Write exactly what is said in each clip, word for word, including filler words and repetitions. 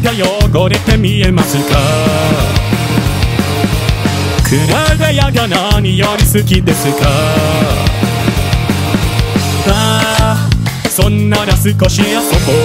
が汚れて見えますか？暗い部屋が何より好きですか？ああ、そんなら少し遊ぼうよ。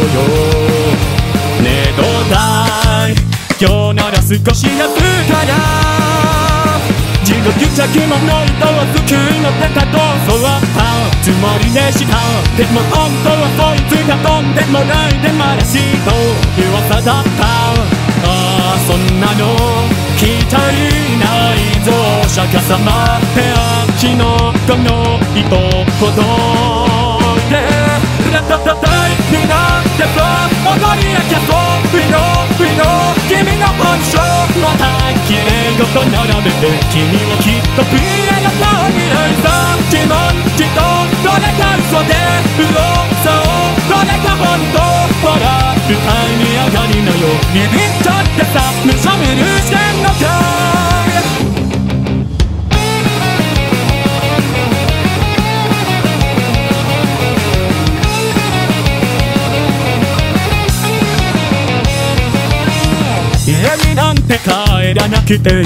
ねえどうだい、今日なら少し休むから地獄着物の糸を救いの手かとそうはつもりでした。でも本当はそいつがとんでもないデマらしいと噂だった。ああ、そんなの聞いたいないぞ。お釈迦様って秋のこの糸ほどでラタタタイになってさ踊り明けそうウィノウィノ君の本性また綺麗ごと並べて君はきっとピエロの未来さ自問自答どれが嘘で不老さをどれが本当ほら舞台に上がりなよビビっちゃってさむしゃみるしてんのか家になんて帰らなくていいよ。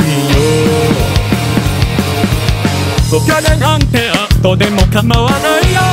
お金なんて後でも構わないよ。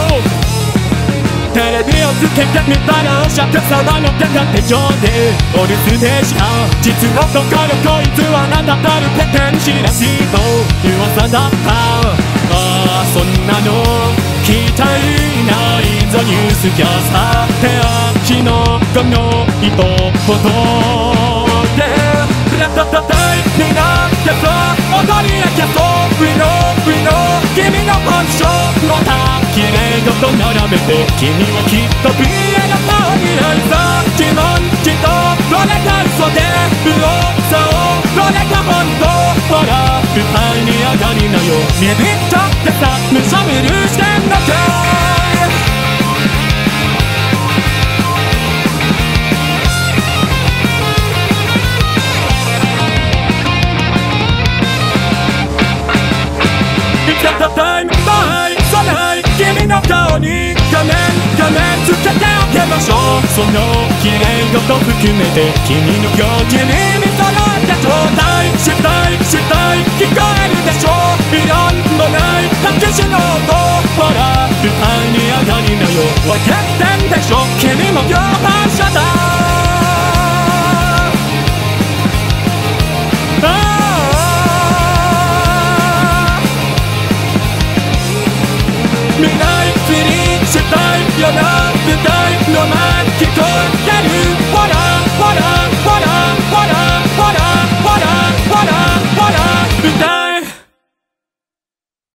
テレビをつけてみたらお釈迦様の手が手錠でお留守でした。実のところこいつは名だたるペテン師らしいと噂だった。ああ、そんなの聞いたいないぞニュースキャスターって秋のこの糸ほどラタタタイになってさ踊り明けそうウィノウィノ君の本性また綺麗ごと並べて君はきっとピエロの未来さ自問自答どれが嘘で不老さをどれが本当ほら舞台に上がりなよビビっちゃってさむしゃみるしてんのかタイムバイさない君の顔に仮面仮面つけておけましょう。その綺麗ごと含めて君の表示に見揃えてちょうだいしたいしたい聞こえるでしょう。いろんもない隠しの音ほら舞台に上がりなよ分かってんでしょ君も共犯者だ。みんな